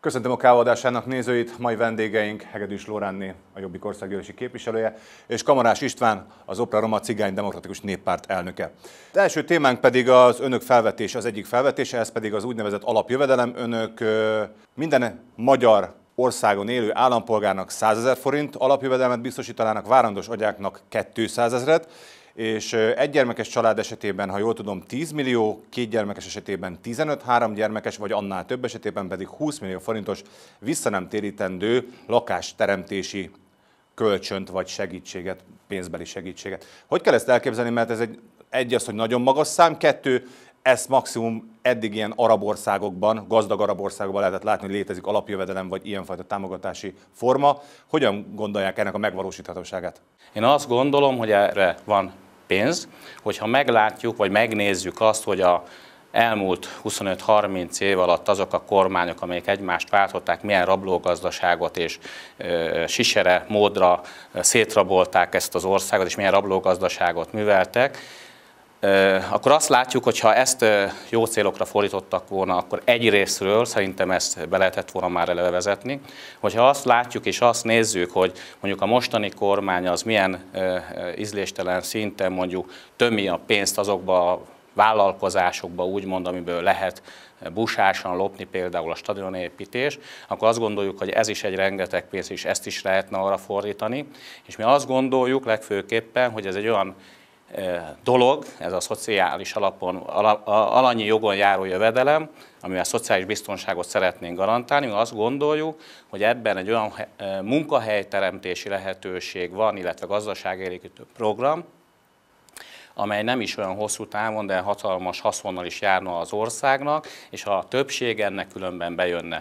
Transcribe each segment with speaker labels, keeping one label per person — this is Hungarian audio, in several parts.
Speaker 1: Köszöntöm a Káva adásának nézőit, mai vendégeink Hegedűs Lóránné, a Jobbik országgyűlési képviselője, és Kamarás István, az Opera Roma Cigány Demokratikus Néppárt elnöke. Az első témánk pedig az önök felvetése, az egyik felvetése, ez pedig az úgynevezett alapjövedelem. Önök minden magyar országon élő állampolgárnak 100 000 forint alapjövedelmet biztosítanának, várandós agyáknak 200 000-et, és egygyermekes család esetében, ha jól tudom, 10 millió, kétgyermekes esetében 15, háromgyermekes vagy annál több esetében pedig 20 millió forintos vissza nem térítendő lakásteremtési kölcsönt vagy segítséget, pénzbeli segítséget. Hogy kell ezt elképzelni, mert ez egy az, hogy nagyon magas szám, kettő, ezt maximum eddig ilyen arab országokban, gazdag arab országokban lehetett látni, hogy létezik alapjövedelem vagy ilyenfajta támogatási forma. Hogyan gondolják ennek a megvalósíthatóságát?
Speaker 2: Én azt gondolom, hogy erre van pénz, hogyha meglátjuk, vagy megnézzük azt, hogy a elmúlt 25-30 év alatt azok a kormányok, amelyek egymást váltották, milyen rablógazdaságot és sisere módra szétrabolták ezt az országot, és milyen rablógazdaságot műveltek, akkor azt látjuk, hogy ha ezt jó célokra fordítottak volna, akkor egy részről szerintem ezt be lehetett volna már eleve vezetni. Hogyha azt látjuk és azt nézzük, hogy mondjuk a mostani kormány az milyen ízléstelen szinten mondjuk tömi a pénzt azokba a vállalkozásokba, úgymond, amiből lehet busásan lopni, például a stadionépítés, akkor azt gondoljuk, hogy ez is egy rengeteg pénz, és ezt is lehetne arra fordítani. És mi azt gondoljuk legfőképpen, hogy ez egy olyan dolog, ez a szociális alapon, alanyi jogon járó jövedelem, amivel szociális biztonságot szeretnénk garantálni. Mi azt gondoljuk, hogy ebben egy olyan munkahelyteremtési lehetőség van, illetve gazdaságélénkítő program, amely nem is olyan hosszú távon, de hatalmas haszonnal is járna az országnak, és a többség ennek különben bejönne.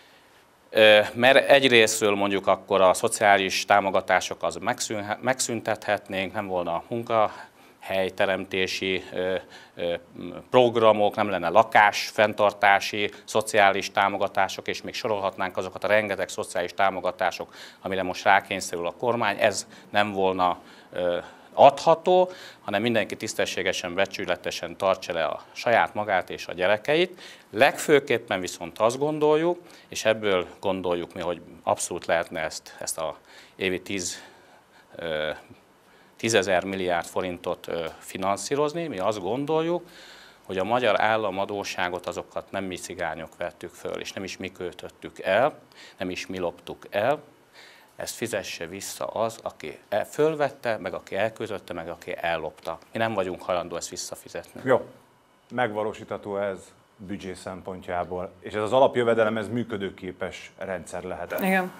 Speaker 2: Mert egyrésztről mondjuk akkor a szociális támogatások az megszüntethetnénk, nem volna munkahelyteremtési programok, nem lenne lakásfenntartási, szociális támogatások, és még sorolhatnánk azokat a rengeteg szociális támogatások, amire most rákényszerül a kormány, ez nem volna adható, hanem mindenki tisztességesen, becsületesen tartsa le a saját magát és a gyerekeit. Legfőképpen viszont azt gondoljuk, és ebből gondoljuk mi, hogy abszolút lehetne ezt a évi 10 000 milliárd forintot finanszírozni. Mi azt gondoljuk, hogy a magyar államadósságot azokat nem mi cigányok vettük föl, és nem is mi költöttük el, nem is mi loptuk el. Ezt fizesse vissza az, aki fölvette, meg aki elköltötte, meg aki ellopta. Mi nem vagyunk hajlandó ezt visszafizetni.
Speaker 1: Jó, megvalósítható ez büdzsé szempontjából, és ez az alapjövedelem, ez működőképes rendszer lehet.
Speaker 3: Igen.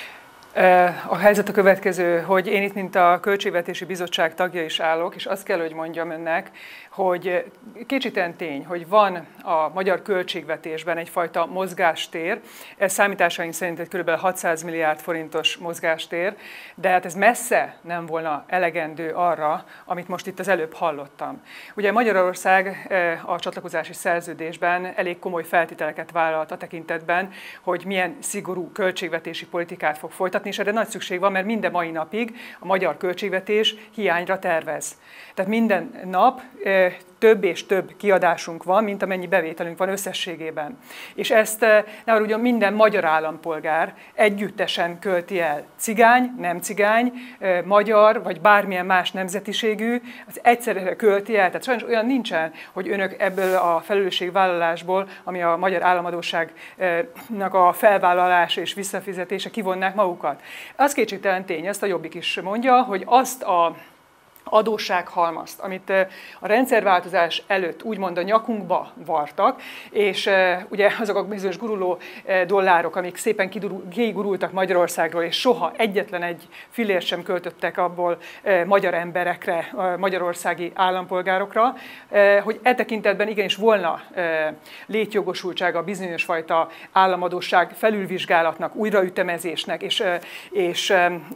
Speaker 3: A helyzet a következő, hogy én itt, mint a Költségvetési Bizottság tagja is állok, és azt kell, hogy mondjam önnek, hogy kétségtelen tény, hogy van a magyar költségvetésben egyfajta mozgástér, ez számításaink szerint egy kb. 600 milliárd forintos mozgástér, de hát ez messze nem volna elegendő arra, amit most itt az előbb hallottam. Ugye Magyarország a csatlakozási szerződésben elég komoly feltételeket vállalt a tekintetben, hogy milyen szigorú költségvetési politikát fog folytatni, és erre nagy szükség van, mert minden mai napig a magyar költségvetés hiányra tervez. Tehát minden nap több és több kiadásunk van, mint amennyi bevételünk van összességében. És ezt ne haragudjon, minden magyar állampolgár együttesen költi el. Cigány, nem cigány, magyar vagy bármilyen más nemzetiségű, az egyszerre költi el. Tehát sajnos olyan nincsen, hogy önök ebből a felelősségvállalásból, ami a magyar államadósságnak a felvállalása és visszafizetése, kivonnák magukat. Az kétségtelen tény, ezt a Jobbik is mondja, hogy azt a adóssághalmazt, amit a rendszerváltozás előtt úgymond a nyakunkba vartak, és ugye azok a bizonyos guruló dollárok, amik szépen kigurultak Magyarországról, és soha egyetlen egy fillért sem költöttek abból magyar emberekre, magyarországi állampolgárokra, hogy e tekintetben igenis volna létjogosultsága bizonyos fajta államadósság felülvizsgálatnak, újraütemezésnek, és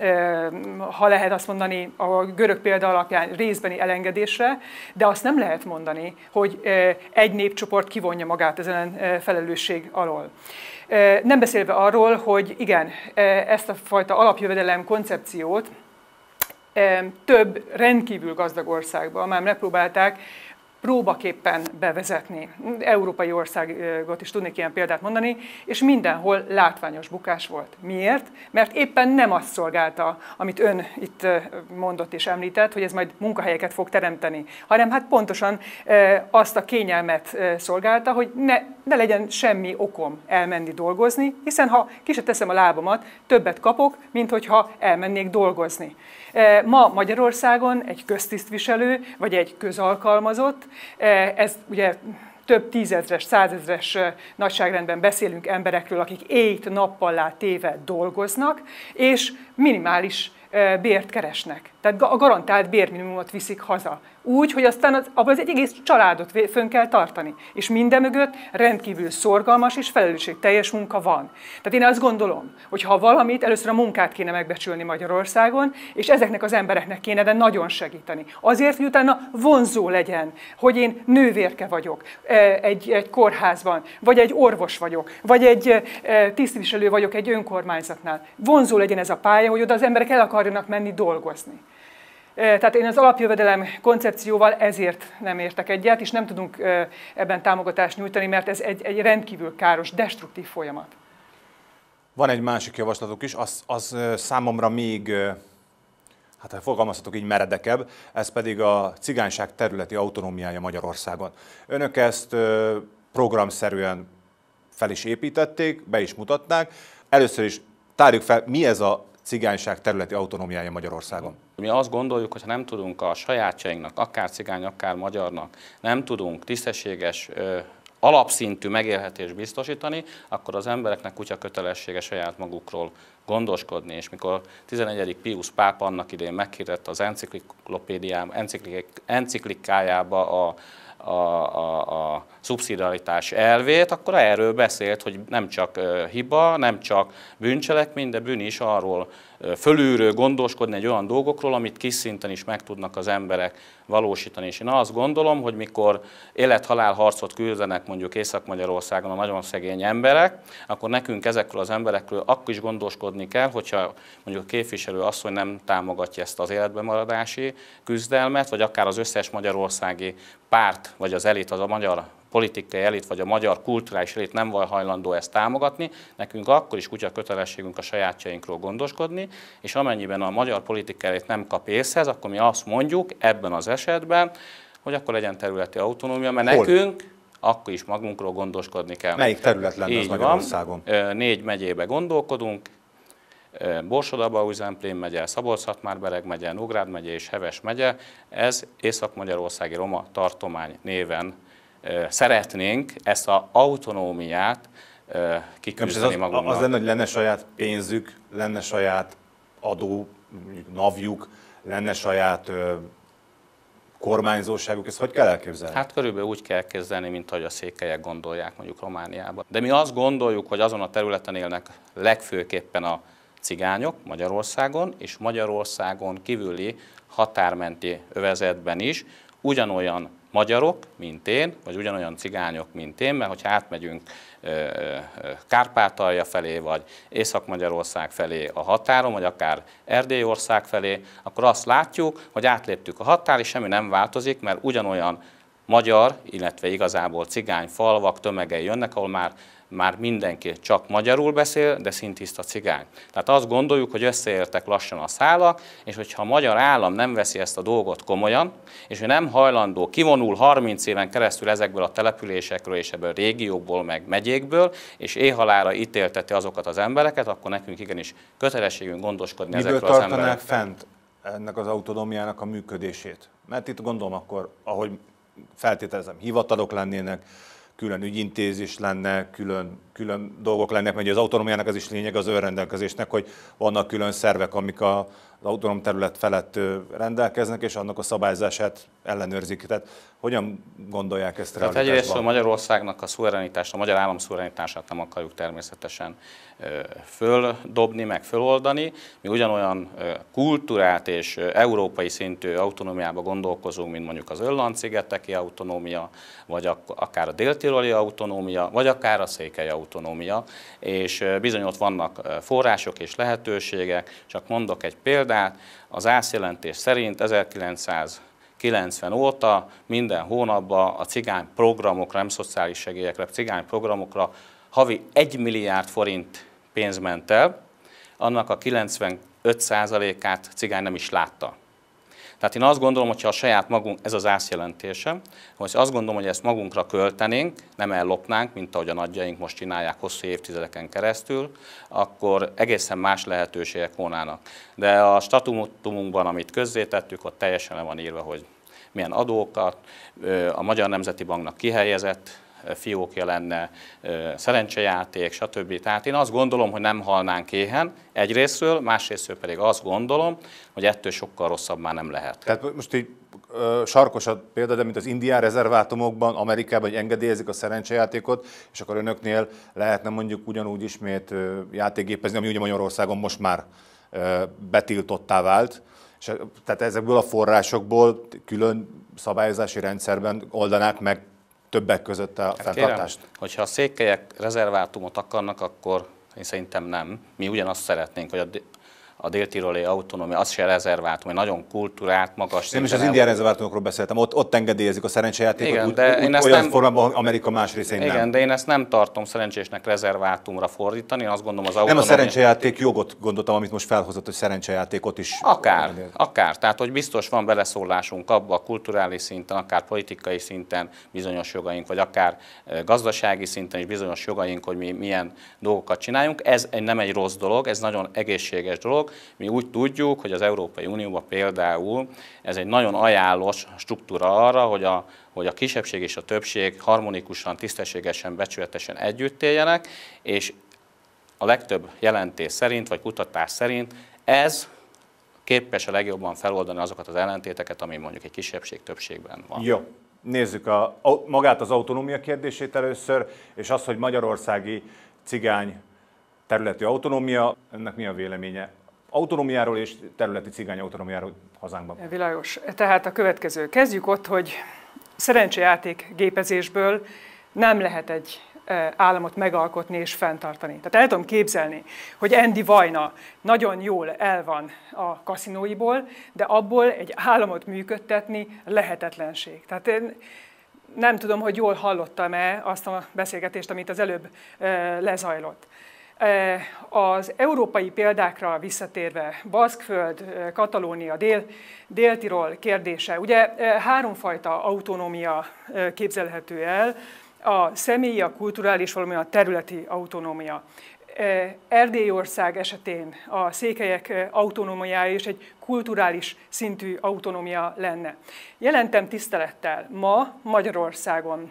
Speaker 3: ha lehet azt mondani, a görög példa alapján részbeni elengedésre, de azt nem lehet mondani, hogy egy népcsoport kivonja magát ezen felelősség alól. Nem beszélve arról, hogy igen, ezt a fajta alapjövedelem koncepciót több rendkívül gazdag országban már megpróbálták próbaképpen bevezetni. Európai országot is tudnék ilyen példát mondani, és mindenhol látványos bukás volt. Miért? Mert éppen nem azt szolgálta, amit ön itt mondott és említett, hogy ez majd munkahelyeket fog teremteni, hanem hát pontosan azt a kényelmet szolgálta, hogy ne legyen semmi okom elmenni dolgozni, hiszen ha ki se teszem a lábamat, többet kapok, mint hogyha elmennék dolgozni. Ma Magyarországon egy köztisztviselő, vagy egy közalkalmazott, ez ugye több tízezres, százezres nagyságrendben beszélünk emberekről, akik éjt nappallá téve dolgoznak, és minimális bért keresnek. Tehát a garantált bérminimumot viszik haza. Úgy, hogy aztán abban az egész családot fönn kell tartani. És minden mögött rendkívül szorgalmas és felelősségteljes munka van. Tehát én azt gondolom, hogy ha valamit, először a munkát kéne megbecsülni Magyarországon, és ezeknek az embereknek kéne de nagyon segíteni. Azért, hogy utána vonzó legyen, hogy én nővérke vagyok egy kórházban, vagy egy orvos vagyok, vagy egy tisztviselő vagyok egy önkormányzatnál. Vonzó legyen ez a pálya, hogy oda az emberek el akarjanak menni dolgozni. Tehát én az alapjövedelem koncepcióval ezért nem értek egyet, és nem tudunk ebben támogatást nyújtani, mert ez egy rendkívül káros, destruktív folyamat.
Speaker 1: Van egy másik javaslatuk is, az számomra még, hát fogalmazhatok így, meredekebb, ez pedig a cigányság területi autonómiája Magyarországon. Önök ezt programszerűen fel is építették, be is mutatták. Először is tárjuk fel, mi ez a cigányság területi autonómiája Magyarországon.
Speaker 2: Mi azt gondoljuk, hogy ha nem tudunk a sajátjainknak, akár cigány, akár magyarnak, nem tudunk tisztességes, alapszintű megélhetést biztosítani, akkor az embereknek kutya kötelessége saját magukról gondoskodni. És mikor 11. Pius pápa annak idején meghirdette az enciklikájába a szubszidiaritás elvét, akkor erről beszélt, hogy nem csak hiba, nem csak bűncselekmény, de bűn is arról fölülről gondoskodni egy olyan dolgokról, amit kis szinten is meg tudnak az emberek valósítani. És én azt gondolom, hogy mikor élet-halál harcot küldenek mondjuk Észak-Magyarországon a nagyon szegény emberek, akkor nekünk ezekről az emberekről akkor is gondoskodni kell, hogyha mondjuk a képviselő asszony nem támogatja ezt az életbemaradási küzdelmet, vagy akár az összes magyarországi párt, vagy az elit, az a magyar politikai elit, vagy a magyar kulturális elit nem van hajlandó ezt támogatni, nekünk akkor is kutya kötelességünk a sajátjainkról gondoskodni, és amennyiben a magyar politikai elit nem kap észhez, akkor mi azt mondjuk ebben az esetben, hogy akkor legyen területi autonómia, mert nekünk akkor is magunkról gondoskodni kell.
Speaker 1: Melyik terület lenne az Magyarországon?
Speaker 2: 4 megyébe gondolkodunk, Borsod-Abaúj-Zemplén megye, Szabolcs-Szatmár-Bereg megye, Nógrád megye és Heves megye. Ez Észak-Magyarországi Roma Tartomány néven szeretnénk ezt az autonómiát kiküzdeni magunknak.
Speaker 1: Az lenne, hogy lenne saját pénzük, lenne saját adó, navjuk, lenne saját kormányzóságuk, ezt hogy kell elképzelni?
Speaker 2: Hát körülbelül úgy kell kezdeni, mint ahogy a székelyek gondolják mondjuk Romániában. De mi azt gondoljuk, hogy azon a területen élnek legfőképpen a cigányok Magyarországon, és Magyarországon kívüli határmenti övezetben is ugyanolyan magyarok, mint én, vagy ugyanolyan cigányok, mint én, mert hogyha átmegyünk Kárpátalja felé, vagy Észak-Magyarország felé a határon, vagy akár Erdélyország felé, akkor azt látjuk, hogy átléptük a határ, és semmi nem változik, mert ugyanolyan magyar, illetve igazából cigány falvak tömegei jönnek, ahol már mindenki csak magyarul beszél, de szintiszta cigány. Tehát azt gondoljuk, hogy összeértek lassan a szálak, és hogyha a magyar állam nem veszi ezt a dolgot komolyan, és ő nem hajlandó, kivonul 30 éven keresztül ezekből a településekről és ebből a régiókból, meg megyékből, és éhhalálra ítélteti azokat az embereket, akkor nekünk igenis kötelességünk gondoskodni ezekről az emberekről.
Speaker 1: Miből tartanák fent ennek az autonómiának a működését? Mert itt gondolom akkor, ahogy feltételezem, hivatalok lennének, külön ügyintézés lenne, külön dolgok lennek, mert az autonómiának az is lényeg az önrendelkezésnek, hogy vannak külön szervek, amik az autonóm terület felett rendelkeznek, és annak a szabályzását ellenőrzik. Tehát hogyan gondolják ezt realitásban?
Speaker 2: Tehát egyrészt Magyarországnak a szuverenitást, a magyar állam szuverenitását nem akarjuk természetesen földobni, meg föloldani. Mi ugyanolyan kultúrát és európai szintű autonómiába gondolkozunk, mint mondjuk az Öland-szigeteki autonómia, vagy akár a dél-tiroli autonómia, vagy akár a székely autonómia. És bizony ott vannak források és lehetőségek, csak mondok egy példát. Az ÁSZ jelentés szerint 90 óta minden hónapban a cigány programokra, nem szociális segélyekre, cigány programokra havi 1 milliárd forint pénz ment el, annak a 95%-át cigány nem is látta. Tehát én azt gondolom, hogyha a saját magunk, ez az ászjelentésem, hogy azt gondolom, hogy ezt magunkra költenénk, nem ellopnánk, mint ahogy a nagyjaink most csinálják hosszú évtizedeken keresztül, akkor egészen más lehetőségek volnának. De a statutumunkban, amit közzétettük, ott teljesen le van írva, hogy milyen adókat, a Magyar Nemzeti Banknak kihelyezett fiókja lenne, szerencsejáték, stb. Tehát én azt gondolom, hogy nem halnánk éhen egyrésztről, másrésztről pedig azt gondolom, hogy ettől sokkal rosszabb már nem lehet.
Speaker 1: Tehát most így sarkosabb példa, de mint az indián rezervátumokban, Amerikában, hogy engedélyezik a szerencsejátékot, és akkor önöknél lehetne mondjuk ugyanúgy ismét játékgépezni, ami ugye Magyarországon most már betiltottá vált. És tehát ezekből a forrásokból külön szabályozási rendszerben oldanák meg többek között a fenntartást?
Speaker 2: Kérem, hogyha a székelyek rezervátumot akarnak, akkor én szerintem nem. Mi ugyanazt szeretnénk, hogy a dél-tiroli autonómia, az se rezervátum, egy nagyon kultúrált, magas szinten.
Speaker 1: Nem is az indián rezervátumokról beszéltem, ott engedélyezik a szerencsejátékot,
Speaker 2: igen, de én ezt
Speaker 1: olyan
Speaker 2: nem,
Speaker 1: formában Amerika más részén
Speaker 2: igen,
Speaker 1: nem.
Speaker 2: de én ezt nem tartom szerencsésnek rezervátumra fordítani, én azt gondolom az autonómia...
Speaker 1: Nem a szerencsejáték jogot gondoltam, amit most felhozott, hogy szerencsejátékot is...
Speaker 2: Akár. Tehát, hogy biztos van beleszólásunk abba a kulturális szinten, akár politikai szinten bizonyos jogaink, vagy akár gazdasági szinten is bizonyos jogaink, hogy mi milyen dolgokat csináljunk. Ez nem egy rossz dolog, ez nagyon egészséges dolog. Mi úgy tudjuk, hogy az Európai Unióban például ez egy nagyon ajánlós struktúra arra, hogy a kisebbség és a többség harmonikusan, tisztességesen, becsületesen együtt éljenek, és a legtöbb jelentés szerint, vagy kutatás szerint ez képes a legjobban feloldani azokat az ellentéteket, ami mondjuk egy kisebbség-többségben van.
Speaker 1: Jó. Nézzük magát az autonómia kérdését először, és az, hogy magyarországi cigány területi autonómia, ennek mi a véleménye? Autonómiáról és területi cigány autonómiáról hazánkban.
Speaker 3: Világos. Tehát a következő. Kezdjük ott, hogy szerencsejáték gépezésből nem lehet egy államot megalkotni és fenntartani. Tehát el tudom képzelni, hogy Andy Vajna nagyon jól el van a kaszinóiból, de abból egy államot működtetni lehetetlenség. Tehát én nem tudom, hogy jól hallottam-e azt a beszélgetést, amit az előbb lezajlott. Az európai példákra visszatérve, Baszkföld, Katalónia, Dél-Tirol kérdése, ugye háromfajta autonómia képzelhető el, a személyi, a kulturális, valamint a területi autonómia. Erdélyország esetén a székelyek autonómiája is egy kulturális szintű autonómia lenne. Jelentem tisztelettel, ma Magyarországon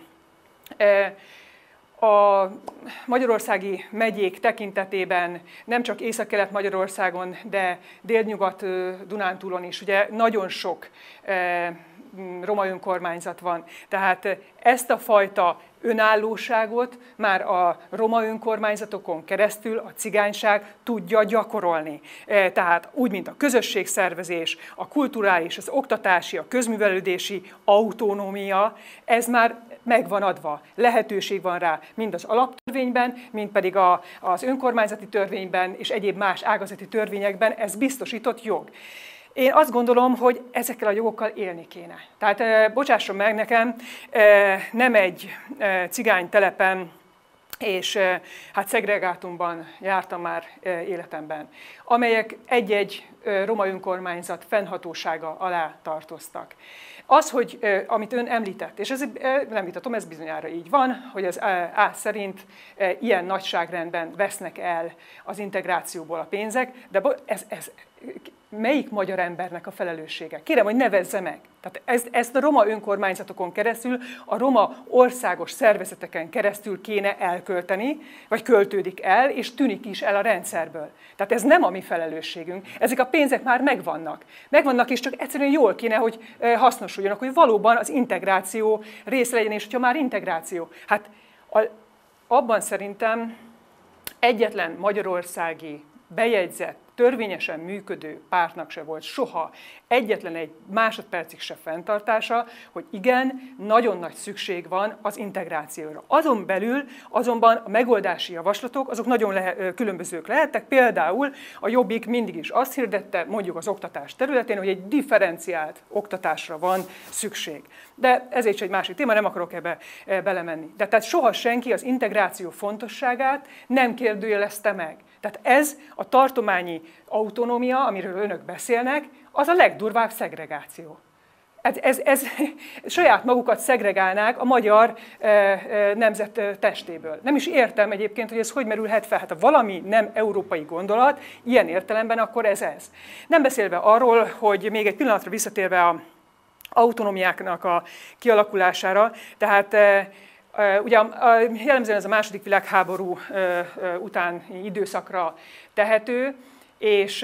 Speaker 3: a magyarországi megyék tekintetében nem csak Észak-Kelet-Magyarországon, de Délnyugat-Dunántúlon is ugye nagyon sok roma önkormányzat van. Tehát ezt a fajta önállóságot már a roma önkormányzatokon keresztül a cigányság tudja gyakorolni. Tehát úgy, mint a közösségszervezés, a kulturális, az oktatási, a közművelődési autonómia, ez már meg van adva, lehetőség van rá mind az alaptörvényben, mind pedig az önkormányzati törvényben és egyéb más ágazati törvényekben, ez biztosított jog. Én azt gondolom, hogy ezekkel a jogokkal élni kéne. Tehát bocsásson meg nekem, nem egy cigánytelepen és hát szegregátumban jártam már életemben, amelyek egy-egy roma önkormányzat fennhatósága alá tartoztak. Az, hogy amit ön említett, és ez nem vitatom, ez bizonyára így van, hogy az ÁSZ szerint ilyen nagyságrendben vesznek el az integrációból a pénzek, de ez melyik magyar embernek a felelőssége? Kérem, hogy nevezze meg. Tehát ezt a roma önkormányzatokon keresztül, a roma országos szervezeteken keresztül kéne elkölteni, vagy költődik el, és tűnik is el a rendszerből. Tehát ez nem a mi felelősségünk. Ezek a pénzek már megvannak. Megvannak, és csak egyszerűen jól kéne, hogy hasznosuljanak, hogy valóban az integráció része legyen, és hogyha már integráció. Hát abban szerintem egyetlen magyarországi bejegyzett törvényesen működő pártnak se volt soha egyetlen egy másodpercig se fenntartása, hogy igen, nagyon nagy szükség van az integrációra. Azon belül azonban a megoldási javaslatok azok nagyon különbözők lehettek. Például a Jobbik mindig is azt hirdette, mondjuk az oktatás területén, hogy egy differenciált oktatásra van szükség. De ez is egy másik téma, nem akarok ebbe belemenni. De tehát soha senki az integráció fontosságát nem kérdőjelezte meg. Tehát ez a tartományi autonómia, amiről önök beszélnek, az a legdurvább szegregáció. Ez saját magukat szegregálnák a magyar nemzet testéből. Nem is értem egyébként, hogy ez hogy merülhet fel. Hát ha valami nem európai gondolat, ilyen értelemben, akkor ez. Nem beszélve arról, hogy még egy pillanatra visszatérve az autonómiáknak a kialakulására, tehát ugye jellemzően ez a II. Világháború utáni időszakra tehető, és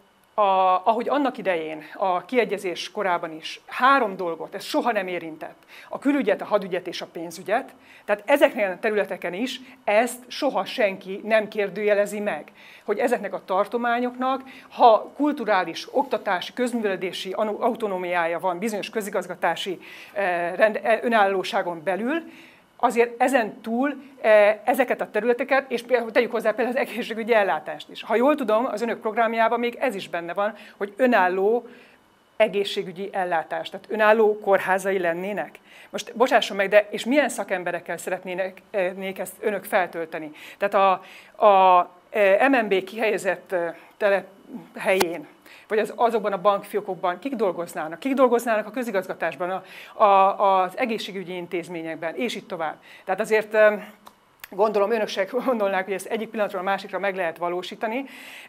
Speaker 3: ahogy annak idején, a kiegyezés korában is 3 dolgot, ez soha nem érintett, a külügyet, a hadügyet és a pénzügyet, tehát ezeken a területeken is ezt soha senki nem kérdőjelezi meg, hogy ezeknek a tartományoknak, ha kulturális, oktatási, közművelődési autonómiája van bizonyos közigazgatási önállóságon belül, azért ezen túl ezeket a területeket, és tegyük hozzá például az egészségügyi ellátást is. Ha jól tudom, az önök programjában még ez is benne van, hogy önálló egészségügyi ellátás, tehát önálló kórházai lennének. Most bocsásson meg, de és milyen szakemberekkel szeretnének ezt önök feltölteni? Tehát a MNB kihelyezett telephelyén, vagy azokban a bankfiókokban kik dolgoznának? Kik dolgoznának a közigazgatásban, az egészségügyi intézményekben, és így tovább. Tehát azért gondolom önök se gondolnák, hogy ezt egyik pillanatról a másikra meg lehet valósítani,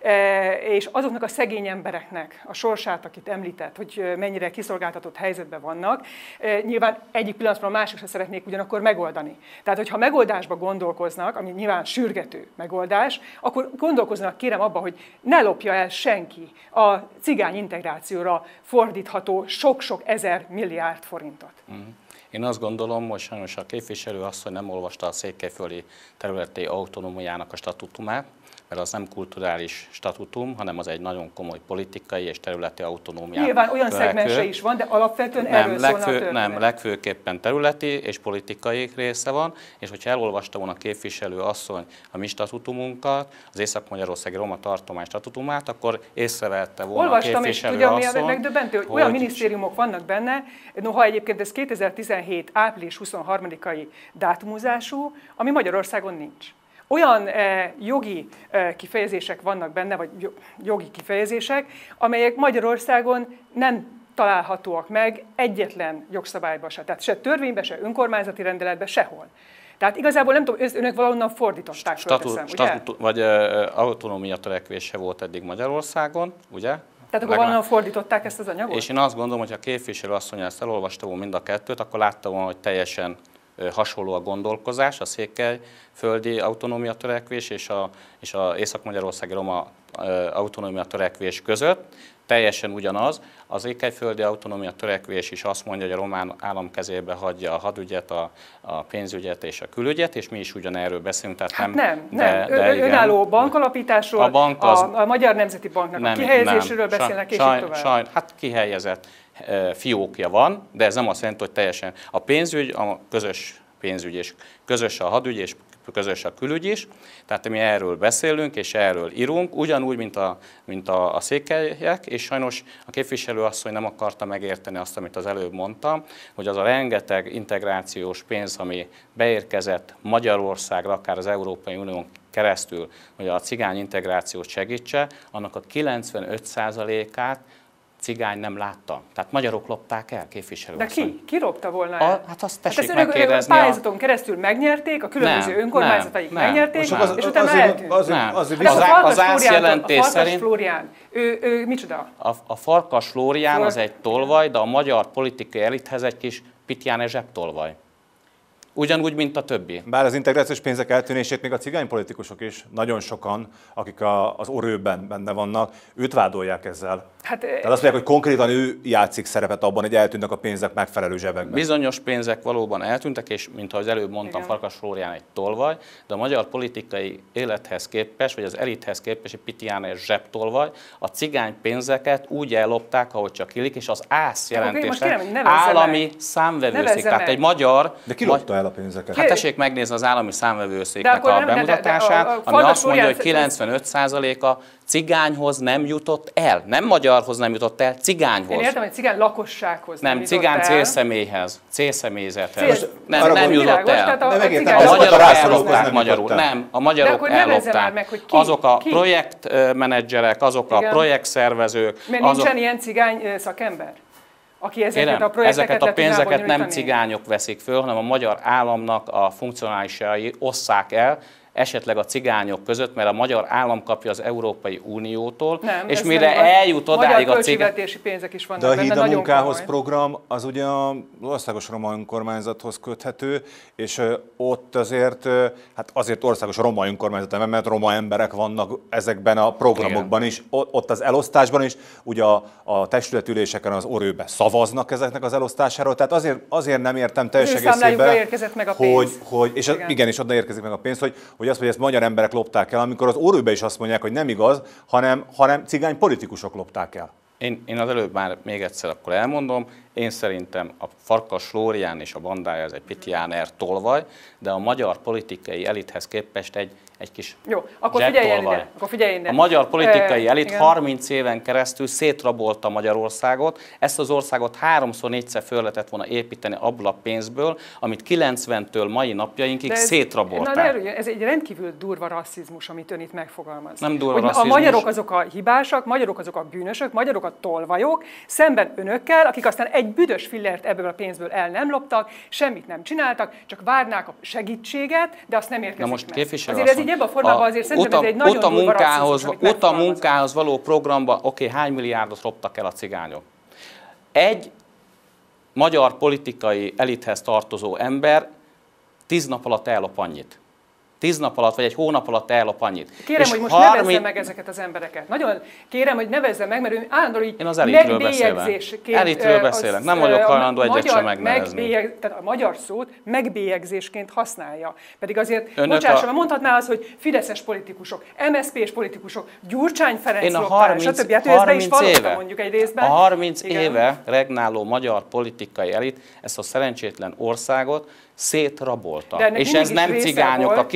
Speaker 3: és azoknak a szegény embereknek a sorsát, akit említett, hogy mennyire kiszolgáltatott helyzetben vannak, nyilván egyik pillanatról a másikra szeretnék ugyanakkor megoldani. Tehát, hogyha megoldásba gondolkoznak, ami nyilván sürgető megoldás, akkor gondolkoznak kérem abba, hogy ne lopja el senki a cigány integrációra fordítható sok-sok ezer milliárd forintot.
Speaker 2: Én azt gondolom, hogy sajnos a képviselő asszony nem olvasta a székelyföldi területi autonómiának a statutumát, mert az nem kulturális statutum, hanem az egy nagyon komoly politikai és területi autonómiát.
Speaker 3: Nyilván olyan szegmense is van, de alapvetően erről szólna a történet.
Speaker 2: Nem, legfőképpen területi és politikai része van, és hogyha elolvasta volna a képviselő asszony a mi statutumunkat, az Észak-Magyarországi Roma Tartomány statutumát, akkor észrevette volna a képviselő asszony,
Speaker 3: és ugye megdöbbentő, hogy olyan minisztériumok vannak benne, noha egyébként ez 2017. április 23-ai dátumozású, ami Magyarországon nincs. Olyan jogi kifejezések vannak benne, vagy jogi kifejezések, amelyek Magyarországon nem találhatóak meg egyetlen jogszabályban se, tehát se törvényben, se önkormányzati rendeletben, sehol. Tehát igazából nem tudom, önök valahonnan fordították,
Speaker 2: vagy autonómia törekvése volt eddig Magyarországon, ugye?
Speaker 3: Tehát akkor valahonnan fordították ezt az anyagot?
Speaker 2: És én azt gondolom, hogy ha a képviselő asszony ezt elolvasta volna mind a kettőt, akkor látta volna, hogy teljesen hasonló a gondolkozás, a székelyföldi autonómia törekvés és a Észak-Magyarországi Roma autonómia törekvés között. Teljesen ugyanaz. Az székelyföldi autonómia törekvés is azt mondja, hogy a román állam kezébe hagyja a hadügyet, a pénzügyet és a külügyet, és mi is ugyanerről beszélünk. Tehát
Speaker 3: hát nem. Önálló bankalapításról, a Magyar Nemzeti Banknak a kihelyezéséről beszélnek, és így tovább.
Speaker 2: Hát kihelyezett fiókja van, de ez nem azt jelenti, hogy teljesen. A pénzügy, a közös pénzügy, és közös a hadügy, és közös a külügy is. Tehát mi erről beszélünk, és erről írunk, ugyanúgy, mint a székelyek, és sajnos a képviselő asszony nem akarta megérteni azt, amit az előbb mondtam, hogy az a rengeteg integrációs pénz, ami beérkezett Magyarországra, akár az Európai Unión keresztül, hogy a cigány integrációt segítse, annak a 95%-át cigány nem látta. Tehát magyarok lopták el, képviselő asszony.
Speaker 3: De ki lopta volna el?
Speaker 2: Hát azt tessék megkérdezni.
Speaker 3: A pályázaton keresztül megnyerték, a különböző önkormányzataik megnyerték, és utána eltűnt.
Speaker 2: Az ászjelentés szerint...
Speaker 3: Flórián, ő micsoda?
Speaker 2: A Farkas Flórián az egy tolvaj, de a magyar politikai elithez egy kis Pitján zsebtolvaj. Ugyanúgy, mint a többi.
Speaker 1: Bár az integrációs pénzek eltűnését még a cigánypolitikusok is, nagyon sokan, akik az orőben benne vannak, őt vádolják ezzel. Tehát azt mondják, hogy konkrétan ő játszik szerepet abban, hogy eltűnnek a pénzek megfelelő zsebekben.
Speaker 2: Bizonyos pénzek valóban eltűntek, és mint ahogy az előbb mondtam, Farkas Flórián egy tolvaj, de a magyar politikai élethez képest, vagy az elithez képest egy Pitiáner zsebtolvaj, a cigány pénzeket úgy ellopták, ahogy csak illik, és az ÁSZ jelentésre állami számvevőszék, tehát egy magyar...
Speaker 1: De ki lopta el a pénzeket?
Speaker 2: Hát tessék megnézni az állami számvevőszéknek a bemutatását, ami azt mondja, hogy 95%-a cigányhoz nem jutott el. Nem magyarhoz nem jutott el, cigányhoz.
Speaker 3: Én értem, hogy cigány lakossághoz
Speaker 2: nem cigány célszemélyhez, célszemélyzethez.
Speaker 3: Nem
Speaker 2: jutott el.
Speaker 1: A
Speaker 2: magyarok ellopták magyarul. Nem, a magyarok ellopták. Azok a projektmenedzserek, azok a projektszervezők.
Speaker 3: Mert nincsen ilyen cigány szakember? Aki
Speaker 2: ezeket a pénzeket nem cigányok veszik föl, hanem a magyar államnak a funkcionálisai osszák el, esetleg a cigányok között, mert a magyar állam kapja az Európai Uniótól,
Speaker 3: nem,
Speaker 2: és mire eljut odáig a
Speaker 3: magyar költségvetési pénzek is vannak.
Speaker 1: De a Híd a munkához program az ugye az országos roma önkormányzathoz köthető, és ott azért, hát azért országos roma önkormányzat, mert roma emberek vannak ezekben a programokban is, ott az elosztásban is, ugye a testületüléseken az orőbe szavaznak ezeknek az elosztásáról, tehát azért nem értem teljes egészében,
Speaker 3: érkezett meg a pénz.
Speaker 1: És igenis oda érkezik meg a pénz, hogy azt, hogy ezt magyar emberek lopták el, amikor az orőbe is azt mondják, hogy nem igaz, hanem cigány politikusok lopták el.
Speaker 2: Én az előbb már még egyszer akkor elmondom, én szerintem a Farkas Flórián és a bandája ez egy Pitiáner tolvaj, de a magyar politikai elithez képest egy kis zsebtolvaj. A magyar politikai elit 30 éven keresztül szétrabolta Magyarországot, ezt az országot 3-4-szer föl lehetett volna építeni abból a pénzből, amit 90-től mai napjainkig szétrabolták.
Speaker 3: Ez egy rendkívül durva rasszizmus, amit ön itt megfogalmaz.
Speaker 2: Nem durva rasszizmus.
Speaker 3: A magyarok azok a hibásak, magyarok azok a bűnösök, magyarok a tolvajok, szemben önökkel, akik aztán egy büdös fillert ebből a pénzből el nem loptak, semmit nem csináltak, csak várnák a segítséget, de azt nem érkezik
Speaker 2: most
Speaker 3: meg. Azért ez így ebben a formában azért szerintem ez egy nagyon durva rasszizmus, amit
Speaker 2: a munkához való programban, hány milliárdot loptak el a cigányok? Egy magyar politikai elithez tartozó ember 10 nap alatt ellop annyit. 10 nap alatt, vagy egy hónap alatt ellop annyit.
Speaker 3: Kérem, hogy most nevezze meg ezeket az embereket. Nagyon kérem, hogy nevezze meg, mert ő állandóan így megbélyegzésként...
Speaker 2: Elitről beszélek, nem vagyok hajlandó egyet sem megnevezni.
Speaker 3: Tehát a magyar szót megbélyegzésként használja. Pedig azért, bocsásson, mondhatná az, hogy fideszes politikusok, MSZP-s politikusok, Gyurcsány Ferenc loptál, stb. Hát ő ezt be is vallotta mondjuk egy részben.
Speaker 2: A 30 éve regnáló magyar politikai elit ezt a szerencsétlen országot szétrabolta. És ez nem cigányok, a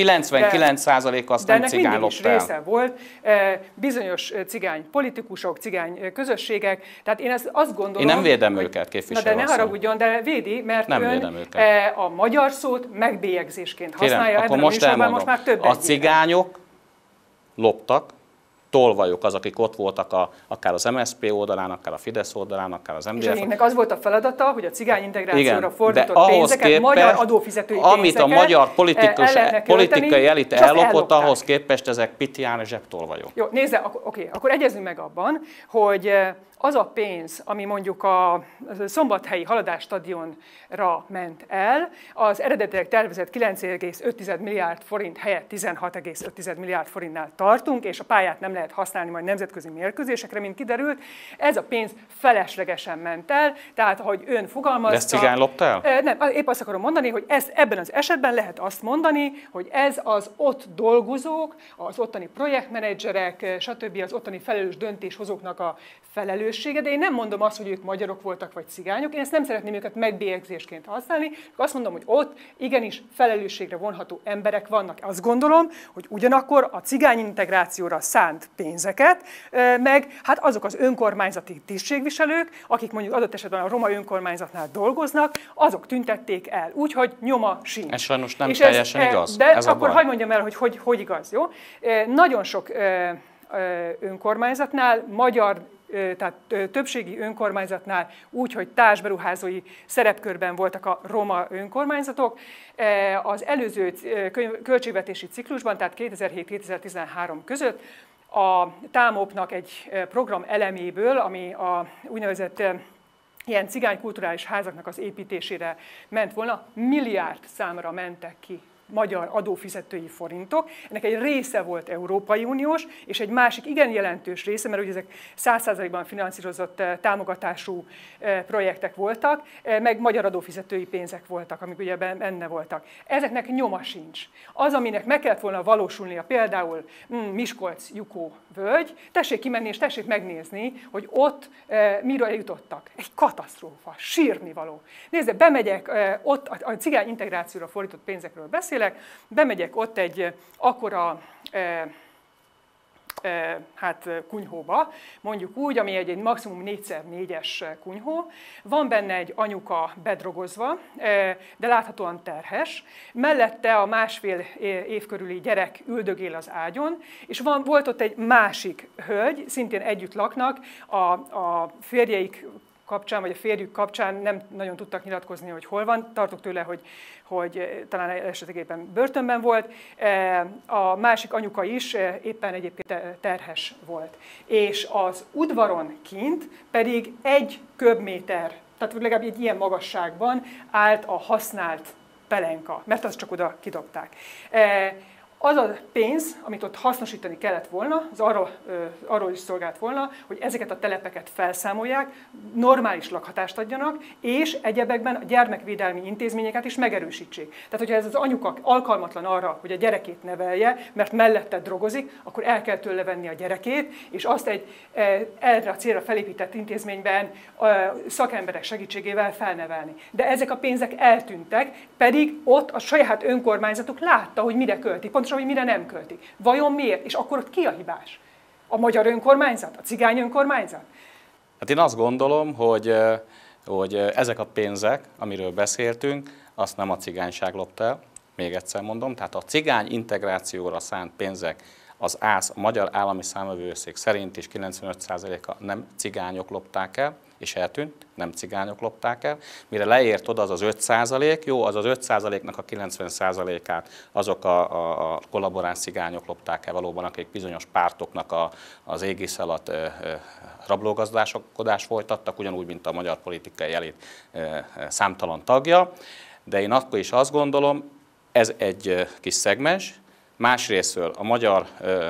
Speaker 2: 99% azt nem cigány lopta el.
Speaker 3: Része volt bizonyos cigány politikusok, cigány közösségek, tehát én azt gondolom...
Speaker 2: Én nem védem őket, képviselő.
Speaker 3: De ne haragudjon, de védi, mert
Speaker 2: nem
Speaker 3: ön a magyar szót megbélyegzésként használja.
Speaker 2: Kérem, akkor most elmondom.
Speaker 3: Most már több
Speaker 2: a cigányok loptak, tolvajok az, akik ott voltak akár az MSZP oldalán, akár a Fidesz oldalán, akár az MDF.
Speaker 3: És ennek az volt a feladata, hogy a cigány integrációra fordított pénzeket, magyar adófizetői pénzeket,
Speaker 2: amit a magyar politikai elit ellopott, ahhoz képest ezek Pitiáner zsebtolvajok.
Speaker 3: Jó, nézze, oké, akkor egyezünk meg abban, hogy az a pénz, ami mondjuk a szombathelyi Haladás stadionra ment el, az eredetileg tervezett 9,5 milliárd forint helyett 16,5 milliárd forintnál tartunk, és a pályát nem lehet használni majd nemzetközi mérkőzésekre, mint kiderült. Ez a pénz feleslegesen ment el, tehát ahogy ön fogalmazta...
Speaker 2: De ezt cigány lopta el?
Speaker 3: Nem, épp azt akarom mondani, hogy ebben az esetben lehet azt mondani, hogy ez az ott dolgozók, az ottani projektmenedzserek, stb. Az ottani felelős döntéshozóknak a felelőssége, de én nem mondom azt, hogy ők magyarok voltak vagy cigányok, én ezt nem szeretném őket megbélyegzésként használni, csak azt mondom, hogy ott igenis felelősségre vonható emberek vannak. Azt gondolom, hogy ugyanakkor a cigány integrációra szánt pénzeket, meg hát azok az önkormányzati tisztségviselők, akik mondjuk adott esetben a roma önkormányzatnál dolgoznak, azok tüntették el, úgyhogy nyoma sincs.
Speaker 2: Ez sajnos nem teljesen igaz.
Speaker 3: De ez akkor hadd mondjam el, hogy igaz, jó? Nagyon sok önkormányzatnál, tehát többségi önkormányzatnál úgy, hogy társberuházói szerepkörben voltak a roma önkormányzatok. Az előző költségvetési ciklusban, tehát 2007-2013 között a TÁMOP-nak egy program eleméből, ami a úgynevezett ilyen cigány kulturális házaknak az építésére ment volna, milliárd számra mentek ki magyar adófizetői forintok. Ennek egy része volt Európai Uniós, és egy másik igen jelentős része, mert ugye ezek 100%-ban finanszírozott támogatású projektek voltak, meg magyar adófizetői pénzek voltak, amik ugye benne voltak. Ezeknek nyoma sincs. Az, aminek meg kellett volna valósulnia, például Miskolc-Jukó völgy, tessék kimenni és tessék megnézni, hogy ott miről jutottak. Egy katasztrófa, sírnivaló. Nézd, bemegyek, ott a cigány integrációra fordított pénzekről beszélek, bemegyek ott egy akkora kunyhóba, mondjuk úgy, ami egy maximum 4x4-es kunyhó, van benne egy anyuka bedrogozva, de láthatóan terhes, mellette a másfél év körüli gyerek üldögél az ágyon, és volt ott egy másik hölgy, szintén együtt laknak, a férjeik kapcsán, vagy a férjük kapcsán nem nagyon tudtak nyilatkozni, hogy hol van. Tartok tőle, hogy talán esetlegében börtönben volt. A másik anyuka is éppen egyébként terhes volt. És az udvaron kint pedig 1 köbméter, tehát legalább egy ilyen magasságban állt a használt pelenka, mert azt csak oda kidobták. Az a pénz, amit ott hasznosítani kellett volna, az arról is szolgált volna, hogy ezeket a telepeket felszámolják, normális lakhatást adjanak, és egyebekben a gyermekvédelmi intézményeket is megerősítsék. Tehát, hogyha ez az anyuka alkalmatlan arra, hogy a gyerekét nevelje, mert mellette drogozik, akkor el kell tőle venni a gyerekét, és azt egy erre a célra felépített intézményben szakemberek segítségével felnevelni. De ezek a pénzek eltűntek, pedig ott a saját önkormányzatuk látta, hogy mire költik. Pontosan, hogy mire nem költik. Vajon miért? És akkor ott ki a hibás? A magyar önkormányzat? A cigány önkormányzat?
Speaker 2: Hát én azt gondolom, hogy ezek a pénzek, amiről beszéltünk, azt nem a cigányság lopta el, még egyszer mondom, tehát a cigány integrációra szánt pénzek az ÁSZ, a Magyar Állami Számvevőszék szerint is 95%-a nem cigányok lopták el, és eltűnt, nem cigányok lopták el. Mire leért oda, az az 5%, jó, az az 5%-nak a 90%-át azok a kollaboráns cigányok lopták el valóban, akik bizonyos pártoknak az égisz alatt rablógazdálkodást folytattak, ugyanúgy, mint a magyar politikai elit számtalan tagja. De én akkor is azt gondolom, ez egy kis szegmens. Másrésztről a magyar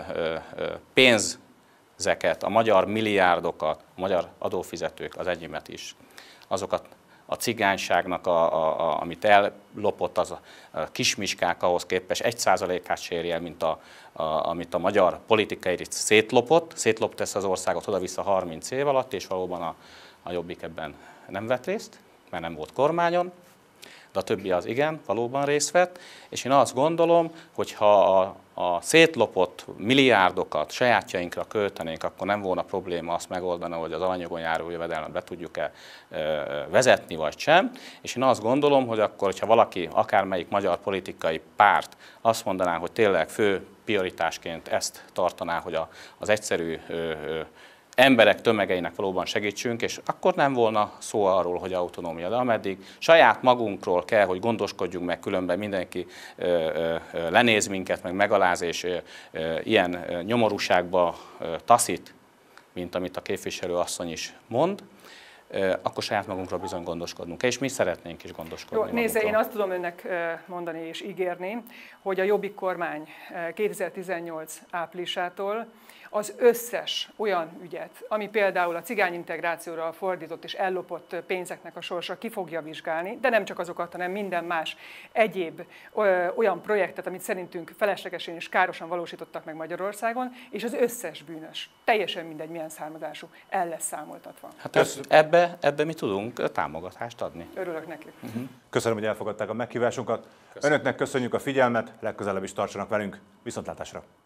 Speaker 2: pénzeket, a magyar milliárdokat, a magyar adófizetők, az enyémet is, azokat a cigányságnak, amit ellopott, az a kismiskák ahhoz képest 1%-át se éri el, amit a magyar politikai elit szétlopott ezt az országot oda-vissza 30 év alatt, és valóban a Jobbik ebben nem vett részt, mert nem volt kormányon. De a többi az igen, valóban részt vett, és én azt gondolom, hogy ha a szétlopott milliárdokat sajátjainkra költenénk, akkor nem volna probléma azt megoldani, hogy az alanyagon járó jövedelmet be tudjuk-e vezetni, vagy sem. És én azt gondolom, hogy akkor, hogyha valaki, akármelyik magyar politikai párt azt mondaná, hogy tényleg fő prioritásként ezt tartaná, hogy az egyszerű emberek tömegeinek valóban segítsünk, és akkor nem volna szó arról, hogy autonómia. De ameddig saját magunkról kell, hogy gondoskodjunk meg, különben mindenki lenéz minket, meg megaláz, és ilyen nyomorúságba taszít, mint amit a képviselő asszony is mond, akkor saját magunkról bizony gondoskodnunk kell, és mi szeretnénk is gondoskodni.
Speaker 3: Jó, nézze, én azt tudom önnek mondani és ígérni, hogy a Jobbik kormány 2018 áprilisától az összes olyan ügyet, ami például a cigányintegrációra fordított és ellopott pénzeknek a sorsa ki fogja vizsgálni, de nem csak azokat, hanem minden más egyéb olyan projektet, amit szerintünk feleslegesen és károsan valósítottak meg Magyarországon, és az összes bűnös, teljesen mindegy milyen származású, el lesz számoltatva.
Speaker 2: Hát ebbe mi tudunk támogatást adni.
Speaker 3: Örülök neki.
Speaker 1: Köszönöm, hogy elfogadták a meghívásunkat. Önöknek köszönjük a figyelmet, legközelebb is tartsanak velünk. Viszontlátásra!